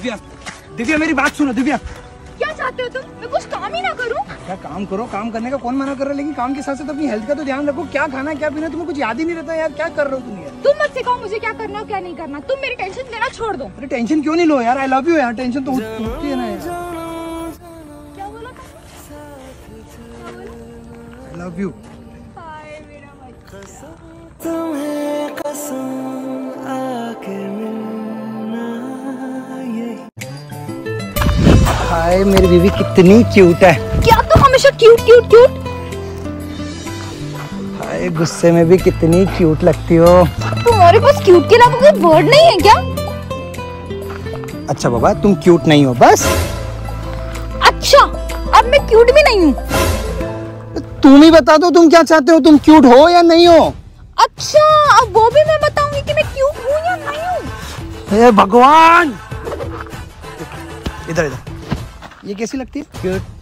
दिव्या, दिव्या मेरी बात सुनो दिव्या। क्या चाहते हो तुम? मैं कुछ काम ही ना करूं? क्या काम करो, काम करने का कौन मना कर रहा है, लेकिन काम के साथ साथ अपनी हेल्थ का तो ध्यान रखो। क्या खाना है क्या पीना तुम्हें कुछ याद ही नहीं रहता यार, क्या कर रहे हो तुम यार? तुम मत सिखाओ मुझे क्या करना है क्या नहीं करना। तुम मेरी टेंशन लेना छोड़ दो। अरे टेंशन क्यों नहीं लो यार, आई लव यू यार, टेंशन तो होती है ना यार। क्या बोला? आई लव यू। हाय मेरा बच्चा। तुम्हें कसम आके मिलना ये। हाय मेरी बीवी कितनी क्यूट है। क्या तुम हमेशा क्यूट क्यूट क्यूट? हाय गुस्से में भी कितनी क्यूट लगती हो। तुम्हारे पास क्यूट के अलावा कोई वर्ड नहीं है क्या? अच्छा बाबा तुम क्यूट नहीं हो बस। अच्छा अब मैं क्यूट भी नहीं हूँ। तुम ही बता दो तुम क्या चाहते हो, तुम क्यूट हो या नहीं हो? अच्छा अब वो भी मैं बताऊंगी कि मैं क्यूट हूँ या नहीं हूँ। हे भगवान, इधर इधर, ये कैसी लगती है? क्यूट।